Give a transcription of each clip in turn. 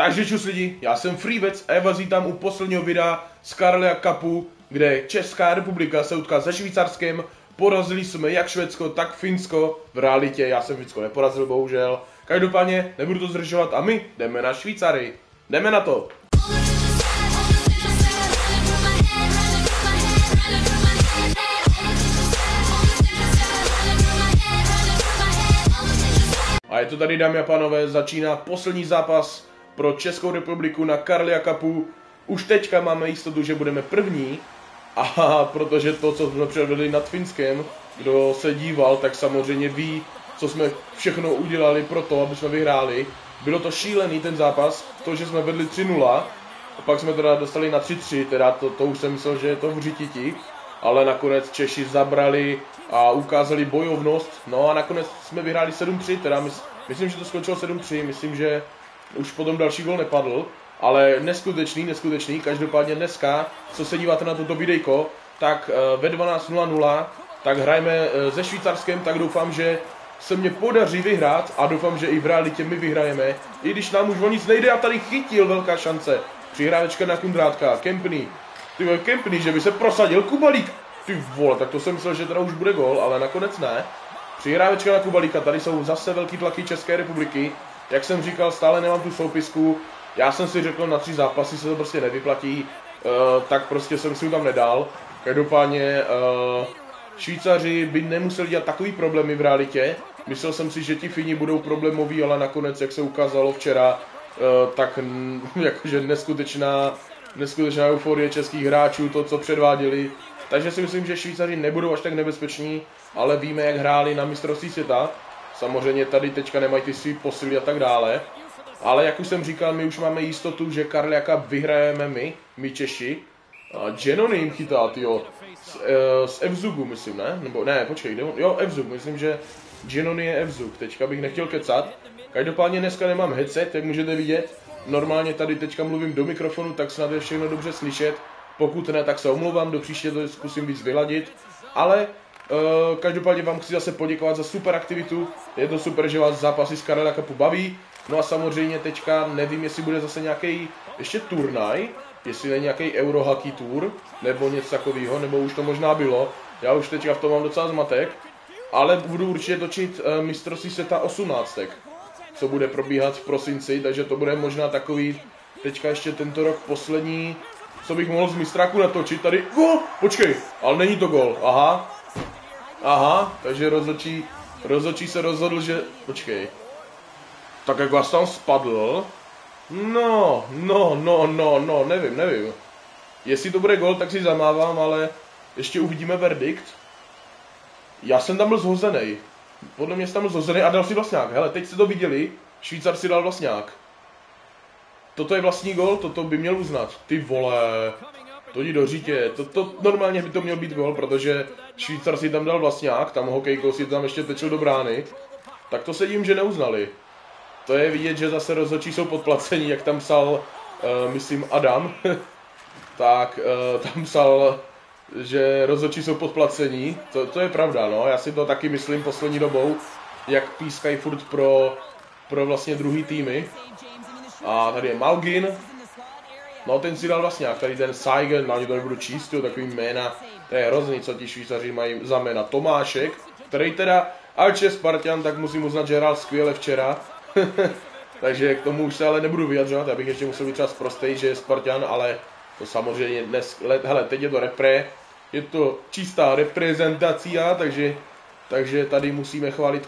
Takže čus lidi, já jsem Freevec a já vás vítám u posledního videa z Karlia Cupu, kde Česká republika se utkala se Švýcarskem. Porazili jsme jak Švédsko, tak Finsko. V realitě já jsem Finsko neporazil, bohužel. Každopádně nebudu to zdržovat a my jdeme na Švýcary. Jdeme na to! A je to tady, dámy a pánové, začíná poslední zápas pro Českou republiku na Karlia Cupu. Už teďka máme jistotu, že budeme první. A protože to, co jsme předvedli nad Finskem, kdo se díval, tak samozřejmě ví, co jsme všechno udělali pro to, aby jsme vyhráli. Bylo to šílený ten zápas, to, že jsme vedli 3-0, a pak jsme teda dostali na 3-3, teda to už jsem myslel, že je to v řititi. Ale nakonec Češi zabrali a ukázali bojovnost, no a nakonec jsme vyhráli 7-3, teda myslím, že to skončilo 7-3, myslím, že už potom další gol nepadl, ale neskutečný, každopádně dneska, co se díváte na toto videjko, tak ve 12:00, tak hrajeme se Švýcarskem, tak doufám, že se mě podaří vyhrát a doufám, že i v realitě my vyhrajeme, i když nám už o nic nejde a tady chytil velká šance, přihrávečka na Kundrátka, Kempny. Ty vole, Kempny, že by se prosadil, Kubalík. Ty vole, tak to jsem myslel, že teda už bude gol, ale nakonec ne. Přihrávečka na Kubalíka, tady jsou zase velký tlaky České republiky. Jak jsem říkal, stále nemám tu soupisku. Já jsem si řekl, na 3 zápasy se to prostě nevyplatí, tak prostě jsem si ho tam nedal. Každopádně Švýcaři by nemuseli dělat takový problémy v realitě. Myslel jsem si, že ti Fini budou problémoví, ale nakonec, jak se ukázalo včera, tak jakože neskutečná euforie českých hráčů, to, co předváděli. Takže si myslím, že Švýcaři nebudou až tak nebezpeční, ale víme, jak hráli na mistrovství světa. Samozřejmě tady teďka nemají ty svý posily a tak dále. Ale jak už jsem říkal, my už máme jistotu, že Karlia Cup vyhrajeme my Češi. Genony jim chytá, tyjo. Z Evzugu, myslím, ne? Nebo ne, počkej, jo, Evzug, myslím, že Genony je Evzug. Teďka bych nechtěl kecat. Každopádně dneska nemám headset, jak můžete vidět. Normálně tady teďka mluvím do mikrofonu, tak snad je všechno dobře slyšet. Pokud ne, tak se omlouvám, do příště to zkusím víc vyladit. Ale každopádně vám chci zase poděkovat za super aktivitu. Je to super, že vás zápasy z Karlia Cupu baví. No a samozřejmě teďka nevím, jestli bude zase nějaký ještě turnaj, jestli není nějaký Eurohockey Tour, nebo něco takového, nebo už to možná bylo. Já už teďka v tom mám docela zmatek. Ale budu určitě točit mistrovství světa 18, co bude probíhat v prosinci, takže to bude možná takový teďka ještě tento rok poslední, co bych mohl z mistráku natočit. Tady, počkej, ale není to gol, aha, takže rozhodčí se rozhodl, že, počkej, tak jak vás tam spadl, no, nevím, jestli to bude gol, tak si zamávám, ale ještě uvidíme verdikt. Já jsem tam byl zhozený, podle mě jsem tam byl zhozený a dal si vlastňák, hele, teď jste to viděli, Švýcar si dal vlastňák. Toto je vlastní gol, toto by měl uznat. Ty vole, to jdi do řítě. To normálně by to měl být gol, protože Švýcar si tam dal vlastňák, tam hokejkou si tam ještě tečil do brány. Tak to se jim, že neuznali. To je vidět, že zase rozhodčí jsou podplacení, jak tam psal, myslím, Adam. Tak tam psal, že rozhodčí jsou podplacení. To je pravda, no. Já si to taky myslím poslední dobou, jak pískají furt pro vlastně druhý týmy. A tady je Malgin, no ten si dal vlastně, tady ten Saigen, ani to nebudu číst, jo, takový jména, to je hrozný, co ti Švýcaři mají za jména. Tomášek, který teda, ač je Spartan, tak musím uznat, že hrál skvěle včera, takže k tomu už se ale nebudu vyjadřovat, já bych ještě musel být třeba sprostej, že je Spartan, ale to samozřejmě dnes, hele, teď je to repre, je to čistá reprezentacia, takže tady musíme chválit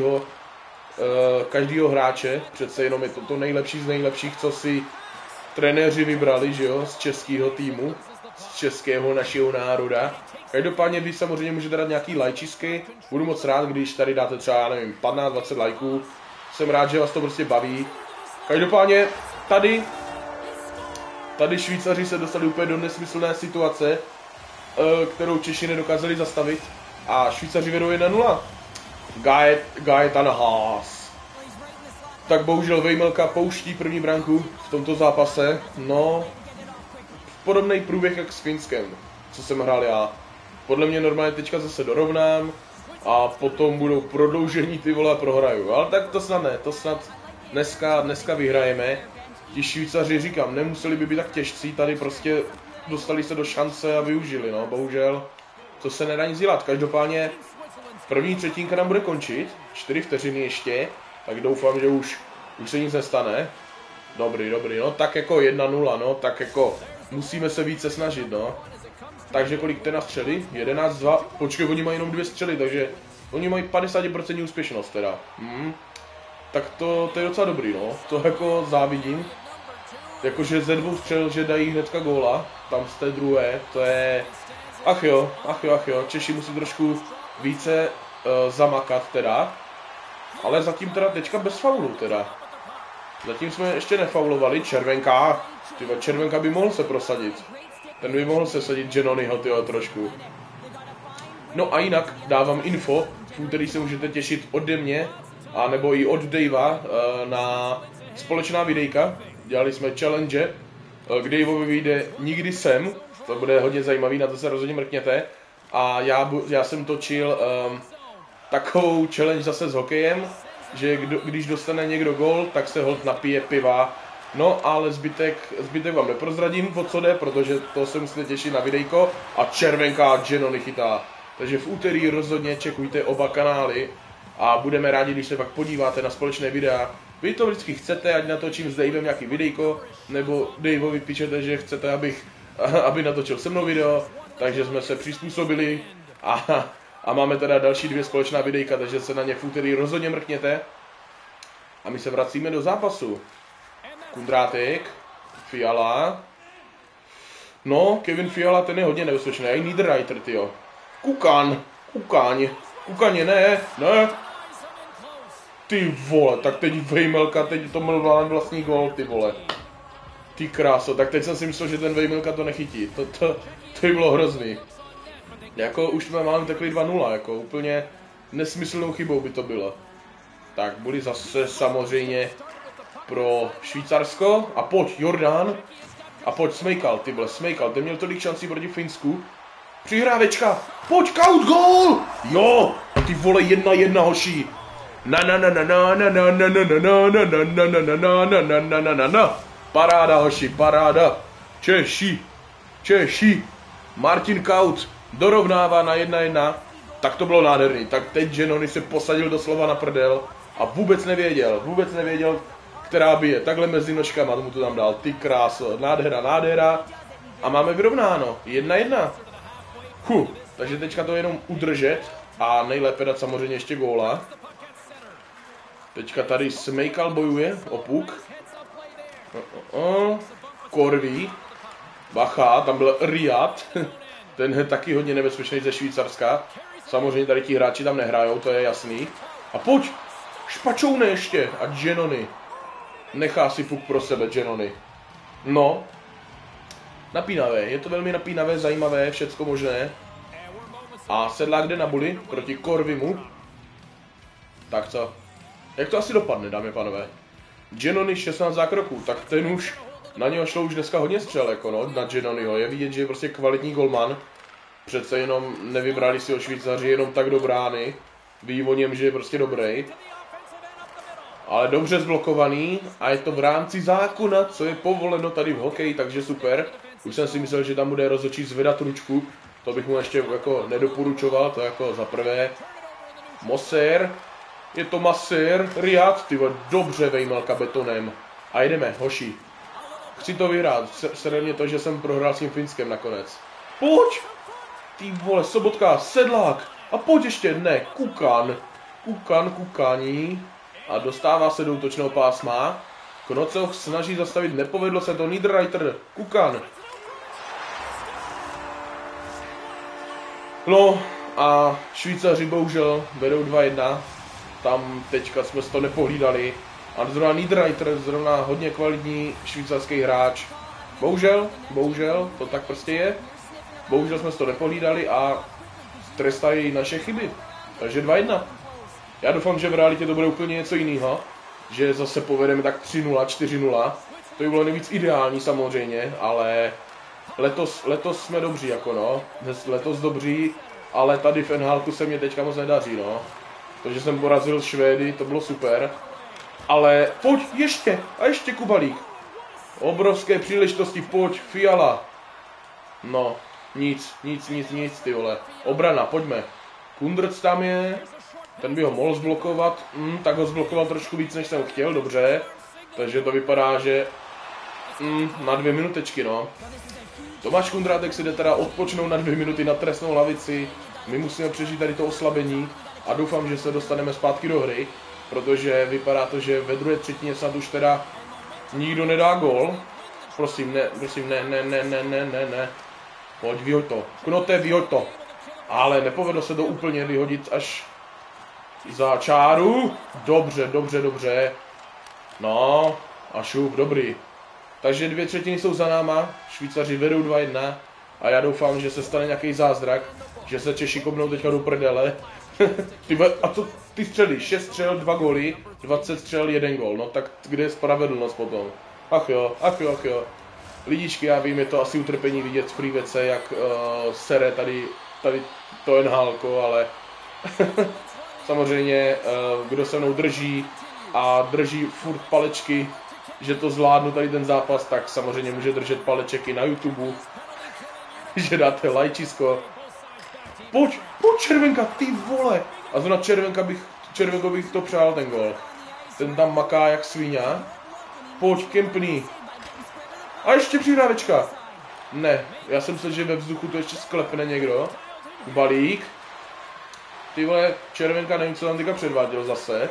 každýho hráče, přece jenom je to nejlepší z nejlepších, co si trenéři vybrali, že jo, z českého týmu, z českého našeho národa. Každopádně vy samozřejmě můžete dát nějaký lajčisky, budu moc rád, když tady dáte třeba, já nevím, 15-20 lajků, jsem rád, že vás to prostě baví. Každopádně tady Švýcaři se dostali úplně do nesmyslné situace, kterou Češi nedokázali zastavit a Švýcaři vedou 1-0. Gaetan Haas. Tak bohužel Vejmelka pouští první branku v tomto zápase. No, podobný průběh jak s Finskem, co jsem hrál já. Podle mě normálně teďka zase dorovnám a potom budou prodloužení, ty vole, prohraju. Ale tak to snad ne, to snad dneska vyhrajeme. ti Švýcaři, říkám, nemuseli by být tak těžcí, tady prostě dostali se do šance a využili, no, bohužel, to se nedá nic dělat. Každopádně první třetinka nám bude končit, 4 vteřiny ještě, tak doufám, že už se nic nestane. Dobrý, no, tak jako 1-0, no, tak jako musíme se více snažit, no. Takže kolik te na střely? 11-2, počkej, oni mají jenom 2 střely, takže oni mají 50% úspěšnost teda. Tak to je docela dobrý, no, to jako závidím. Jakože ze 2 střel, že dají hnedka góla, tam z té druhé, to je... Ach jo, Češi musí trošku více zamakat teda. Ale zatím teda teďka bez faulu teda. Zatím jsme ještě nefaulovali, červenka. Tyba, červenka by mohl se prosadit. Ten by mohl se sadit Giannoniho, tyjo, trošku. No a jinak dávám info, v úterý se můžete těšit ode mě, a nebo i od Davea na společná videjka. Dělali jsme challenge, k Daveovi vyjde Nikdy sem, to bude hodně zajímavý, na to se rozhodně mrkněte. A já jsem točil takovou challenge zase s hokejem, že když dostane někdo gól, tak se holt napije piva. No ale zbytek vám neprozradím, o co jde, protože to se musíte těšit na videjko. A červenka Giannoni chytá. Takže v úterý rozhodně čekujte oba kanály a budeme rádi, když se pak podíváte na společné videa. Vy to vždycky chcete, ať natočím s Davem nějaký videjko, nebo Daveovi píšete, že chcete, aby natočil se mnou video, takže jsme se přizpůsobili a máme teda další 2 společná videjka, takže se na ně v úterý rozhodně mrkněte. A my se vracíme do zápasu. Kundrátek, Fiala. No, Kevin Fiala, ten je hodně nebezpečný, i Niederreiter, tyjo. Kukaně, ne. Ty vole, tak teď Vejmelka, teď to byl vlastní gól, ty vole. Ty kráso, tak teď jsem si myslel, že ten Vejmelka to nechytí, to by bylo hrozný. Jako už máme takový 2-0, jako úplně nesmyslnou chybou by to bylo. Tak byli zase samozřejmě pro Švýcarsko a pojď Jordán a pojď Smejkal, ty vole, Smejkal, ten měl tolik šancí proti Finsku. Přihrávečka, pojď kaut gól, jo, ty vole 1-1 hoší. Paráda hoši, paráda. Češi. Martin Kaut dorovnává na 1-1. Tak to bylo nádherný. Tak teď Giannoni se posadil doslova na prdel a vůbec nevěděl, která bije. Takhle mezi nožkama mu to tam dal. Ty kráso, nádhera. A máme vyrovnáno. 1-1. Takže teďka to jenom udržet a nejlépe dát samozřejmě ještě góla. Teďka tady Smejkal bojuje o puk. Korví. Bacha, tam byl Riyad. Ten je taky hodně nebezpečný ze Švýcarska. Samozřejmě tady ti hráči tam nehrajou, to je jasný. A pojď! Špačoune ještě! A Giannoni. Nechá si puk pro sebe, Giannoni. No. Napínavé. Je to velmi napínavé, zajímavé, všecko možné. A Sedlák jde na buli proti Korvimu. Tak co? Jak to asi dopadne, dámy a pánové? Giannoni 16 zákroků, tak ten už, na něho šlo už dneska hodně střel, jako no, na Giannoniho. Je vidět, že je prostě kvalitní golman. Přece jenom nevybrali si ho Švýcaři jenom tak do brány. Ví o něm, že je prostě dobrý. Ale dobře zblokovaný a je to v rámci zákona, co je povoleno tady v hokeji, takže super. Už jsem si myslel, že tam bude rozhodčí zvedat ručku. To bych mu ještě jako nedoporučoval, to jako za prvé. Moser. Je to masér, Riyad, tyvo, dobře Vejmelka betonem. A jedeme, hoši. Chci to vyhrát, sere mě to, že jsem prohrál s tím Finskem nakonec. Pojď! Ty vole, Sobotka, Sedlák. A pojď ještě, ne, Kukání. A dostává se do útočného pásma. Knococh snaží zastavit, nepovedlo se to, Niederreiter, Kukan. No a Švýcaři bohužel vedou 2-1. Tam teďka jsme si to nepohlídali. A zrovna Niederreiter, zrovna hodně kvalitní švýcarský hráč. Bohužel, to tak prostě je. Bohužel jsme si to nepohlídali a trestají naše chyby. Takže 2-1. Já doufám, že v realitě to bude úplně něco jiného. Že zase povedeme tak 3-0, 4-0. To by bylo nejvíc ideální samozřejmě, ale letos jsme dobří jako no. Letos dobří, ale tady v NHL se mě teďka moc nedaří no. To, že jsem porazil Švédy, to bylo super. Ale pojď, ještě Kubalík. Obrovské příležitosti, pojď, Fiala. No, nic, ty vole. Obrana, pojďme. Kundrc tam je, ten by ho mohl zblokovat, tak ho zblokoval trošku víc, než jsem chtěl, dobře. Takže to vypadá, že na 2 minutečky, no. Tomáš Kundrátek si jde teda odpočnout na 2 minuty na trestnou lavici. My musíme přežít tady to oslabení a doufám, že se dostaneme zpátky do hry, protože vypadá to, že ve druhé třetině snad už teda nikdo nedá gól. Prosím, ne. Pojď, vyhoď to. Knote, vyhoď to. Ale nepovedlo se to úplně vyhodit až za čáru. Dobře. No, a šup, dobrý. Takže 2 třetiny jsou za náma, Švýcaři vedou 2-1 a já doufám, že se stane nějaký zázrak, že se Češi kopnou teďka do prdele. A co ty střely? 6 střel, 2 góly, 20 střel, 1 gól. No tak kde je spravedlnost potom? Ach jo. Lidičky, já vím, je to asi utrpení vidět v prívece, jak sere tady to NHLko, ale samozřejmě kdo se mnou drží a drží furt palečky, že to zvládnu tady ten zápas, tak samozřejmě může držet paleček i na YouTube, že dáte lajčisko. Pojď Červenka, ty vole! A zrovna Červenko bych to přál ten gol. Ten tam maká jak svíňa. Pojď Kempný. A ještě přihrávečka. Ne, já jsem myslel, že ve vzduchu to ještě sklepne někdo. Balík. Ty vole, Červenka, nevím, co tam teďka předváděl zase.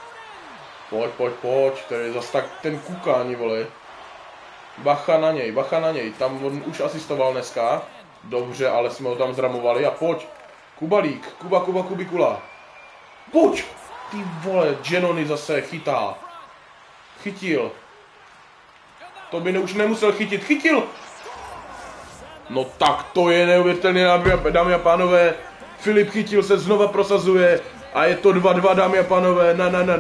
Pojď, to je zase tak ten kukání, vole. Bacha na něj, tam on už asistoval dneska. Dobře, ale jsme ho tam zramovali a pojď. Kubalík, Kubikula. Pojď! Ty vole, Genony zase chytá. Chytil. To by už nemusel chytil! No tak to je neuvěřitelné, dámy a pánové. Filip Chytil se znova prosazuje a je to 2-2, dámy a pánové.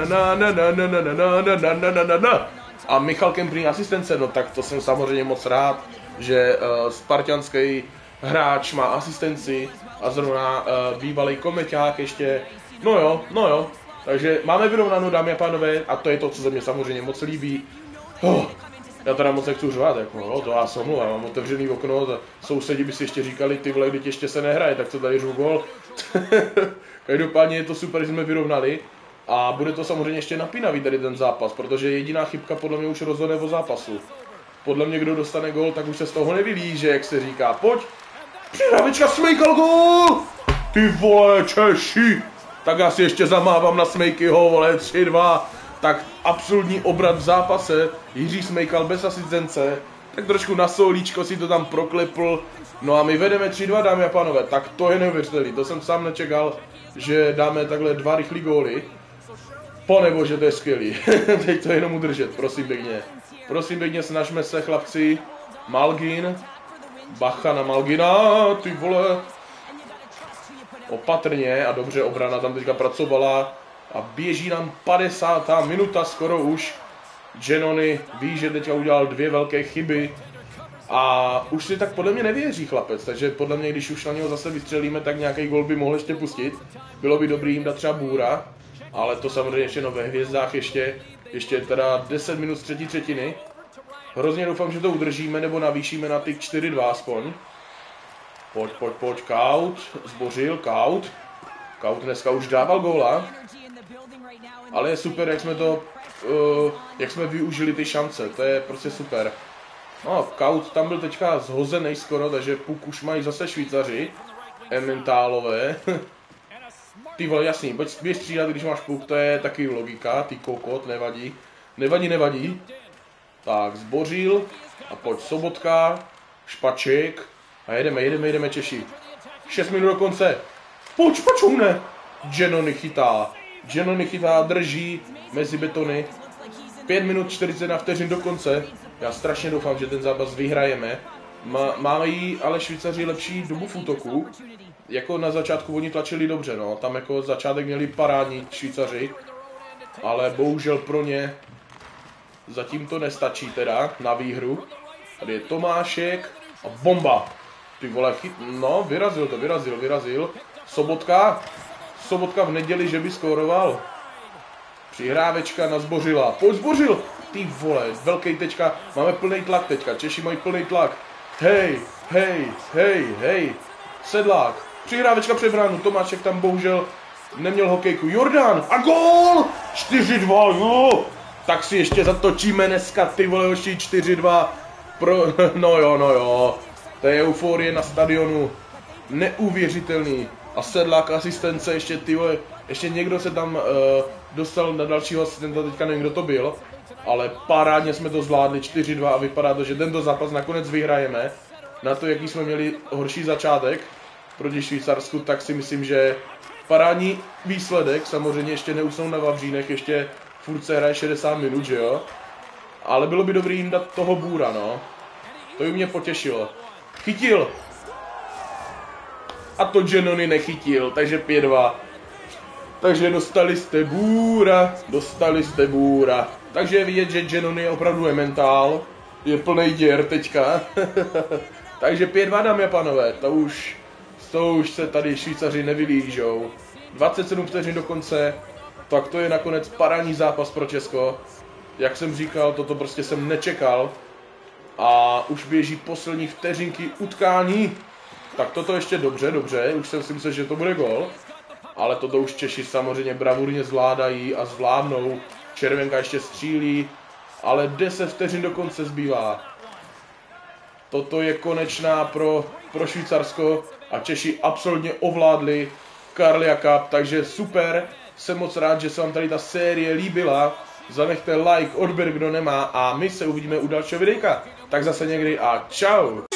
A Michal Kempný asistence, no tak to jsem samozřejmě moc rád, že spartianský hráč má asistenci a zrovna bývalý komeťák ještě. No jo. Takže máme vyrovnanou, dámy a pánové, a to je to, co se mě samozřejmě moc líbí. Já teda moc nechci řvát, jako, no, to já se omlouvám, mám otevřený okno, sousedi by si ještě říkali, ty vole, když ještě se nehraje, tak co tady řvu gol. Každopádně je to super, že jsme vyrovnali a bude to samozřejmě ještě napínavý tady ten zápas, protože jediná chybka podle mě už rozhodne o zápasu. Podle mě, kdo dostane gol, tak už se z toho nevylíže, jak se říká. Pojď! Přihrávečka, Smejkal, gol! Ty vole, Češi! Tak já si ještě zamávám na Smejkyho, vole, 3-2. Tak absolutní obrat v zápase. Jiří Smejkal bez asistence. Tak trošku na solíčko si to tam proklepl. No a my vedeme 3-2, dámy a pánové. Tak to je neuvěřitelný. To jsem sám nečekal, že dáme takhle 2 rychlý góly. Panebože, to je skvělý. Teď to jenom udržet, prosím pěkně. Prosím pěkně, snažme se, chlapci. Malgin. Bacha na Malgina, ty vole. Opatrně a dobře, obrana tam teďka pracovala. A běží nám 50. minuta skoro už. Genony ví, že teďka udělal 2 velké chyby. A už si tak podle mě nevěří chlapec, takže podle mě, když už na něho zase vystřelíme, tak nějaký gol by mohl ještě pustit. Bylo by dobrý jim dát třeba Bůra, ale to samozřejmě ještě ve hvězdách ještě teda 10 minut z třetí třetiny. Hrozně doufám, že to udržíme, nebo navýšíme na ty 4-2 aspoň. Pojď, Kaut, zbořil, Kaut. Kaut dneska už dával góla, ale je super, jak jsme využili ty šance, to je prostě super. No, Kaut tam byl teďka zhozený skoro, takže puk už mají zase Švýcaři. Emmentálové. Ty vole, jasný, běž střídat, když máš puk, to je taky logika, ty kokot, nevadí. Nevadí. Tak, zbořil. A pojď Sobotka, Špaček. A jedeme Češi. 6 minut do konce. Pojď, Špačoune. Genony chytá, drží mezi betony. 5 minut 41 vteřin do konce. Já strašně doufám, že ten zápas vyhrajeme. Máme jí ale Švýcaři lepší dobu v útoku. Jako na začátku oni tlačili dobře, no. Tam jako začátek měli parádní Švýcaři. Ale bohužel pro ně zatím to nestačí teda na výhru. Tady je Tomášek a bomba. Ty vole, no, vyrazil. Sobotka v neděli, že by skóroval. Přihrávečka na Zbořila. Pojď Zbořil! ty vole, velký teďka, máme plný tlak teďka, Češi mají plný tlak. Hej, hej, hej, hej, Sedlák, přihrávečka před bránu, Tomášek tam bohužel neměl hokejku, Jordan a gól, 4-2, jo, tak si ještě zatočíme dneska, ty vole, hoši, 4-2, no jo, to je euforie na stadionu, neuvěřitelný. A Sedlák asistence, ještě ty vole, ještě někdo se tam dostal na dalšího asistenta, teďka nevím, kdo to byl, ale parádně jsme to zvládli 4-2 a vypadá to, že tento zápas nakonec vyhrajeme. Na to, jaký jsme měli horší začátek proti Švýcarsku, tak si myslím, že parádní výsledek, samozřejmě ještě neusnou na Vavřínech, ještě furt se hraje 60 minut, že jo? Ale bylo by dobrý jim dát toho Bůra, no. To by mě potěšilo. Chytil! A to Genony nechytil, takže 5-2. Takže dostali jste Bůra. Takže je vidět, že Genony opravdu je mentál. Je plnej děr teďka. Takže 5-2, dámy a pánové, to už se tady Švýcaři nevylížou. 27 vteřin do konce, tak to je nakonec parádní zápas pro Česko. Jak jsem říkal, toto prostě jsem nečekal. A už běží poslední vteřinky utkání. Tak toto ještě dobře, už jsem si myslel, že to bude gól. Ale toto už Češi samozřejmě bravurně zvládají a zvládnou. Červenka ještě střílí, ale 10 vteřin do konce zbývá. Toto je konečná pro Švýcarsko a Češi absolutně ovládli Carlia Cup, takže super. Jsem moc rád, že se vám tady ta série líbila. Zanechte like, odběr, kdo nemá, a my se uvidíme u dalšího videjka. Tak zase někdy a čau!